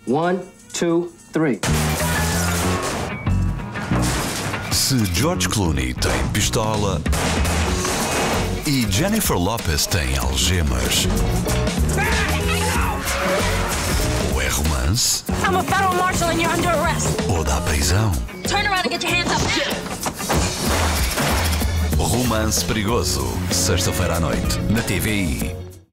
1, 2, 3. Se George Clooney tem pistola e Jennifer Lopez tem algemas, ou é romance, I'm a federal marshal and you're under arrest. ou dá prisão. Turn around and get your hands up now. Romance Perigoso, sexta-feira à noite, na TVI.